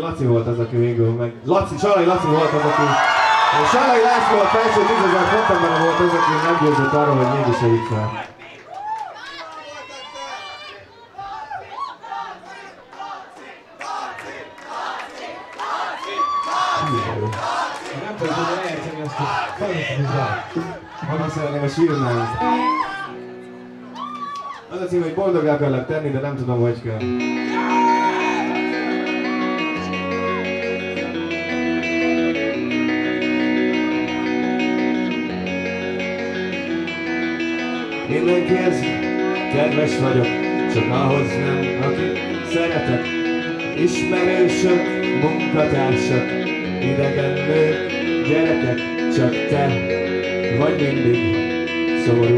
Laci volt az, aki végül meg... Salai Laci volt az, aki... Salai László a felső 10.000 fontokban volt az, aki nem győzött arról, hogy mégis elég fel. Nem tudom, hogy elérteni azt, hogy felhúzni. Honnan szeretném a sírnál. Az a cím, hogy boldoggá akarlak tenni, de nem tudom, hogy kell. Mindenkihez kedves vagyok, csak ahhoz nem, akit szeretek. Ismerősök, munkatársak, idegen nők, gyerekek, csak te vagy mindig szomorú.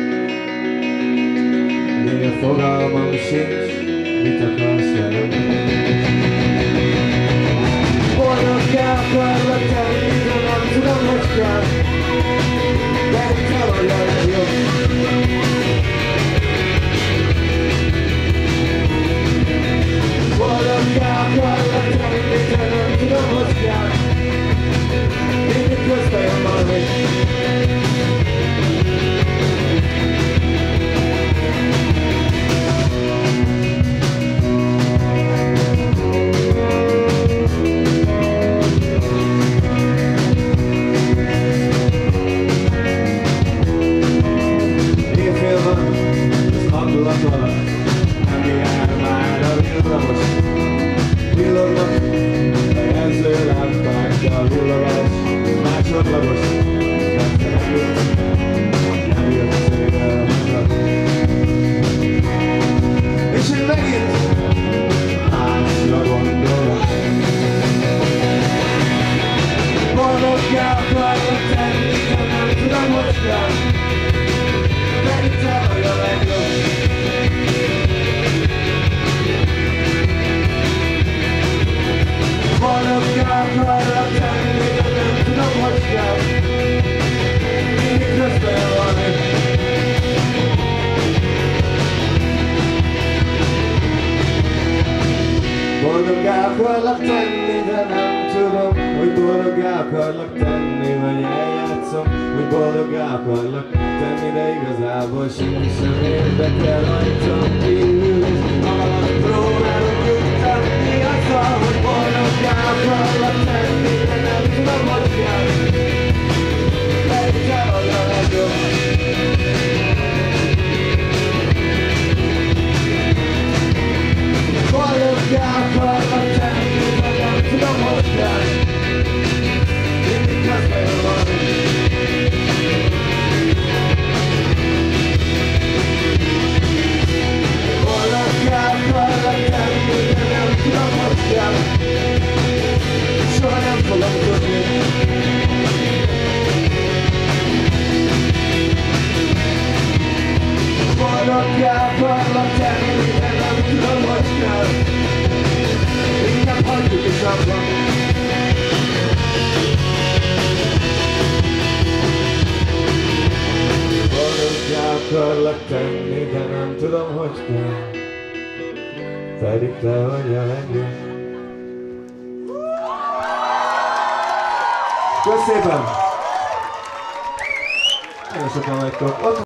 De fogalmam sincs, mit akarsz velem. Boldoggá akarlak tenni, de nem tudom, hogy kell. De te vagy a legjobb. Boldoggá akarlak tenni, de nem tudom, hogy kell. Mindig közben jön valami. Éjfél van, az hangulat alatt, nem jár már a villamos. Villognak a jelzőlámpák, de a villogás másodlagos. Nem jött szépen a hangat. És én megint másra gondolok. Boldoggá akarlak tenni, de nem tudom, hogy kell. Pedig te vagy a legjobb. Boldoggá akarlak tenni, de nem tudom, hogy kell. Mindig közben valami. Boldoggá akarlak tenni, de nem tudom, hogy boldoggá akarlak tenni, vagy eljátszom, hogy boldoggá akarlak tenni, de igazából senki sem érdekel rajtam kívül, és alatt próbálok juttatni azzal, hogy boldoggá akarlak tenni, de nem tudom, hogy kell. Pedig te vagy a legjobb. Boldoggá akarlak tenni, de nem tudom, hogy kell. Mindig közben jön valami. Boldoggá akarlak tenni, de nem tudom, hogy kell. Soha nem fogom tudni. Boldoggá akarlak tenni, de nem tudom, hogy kell. Inkább hagyjuk is abban. Boldoggá akarlak tenni, de nem tudom, hogy kell. Pedig te vagy a legjobb. Köszönöm szépen! Nagyon sokan vagytok.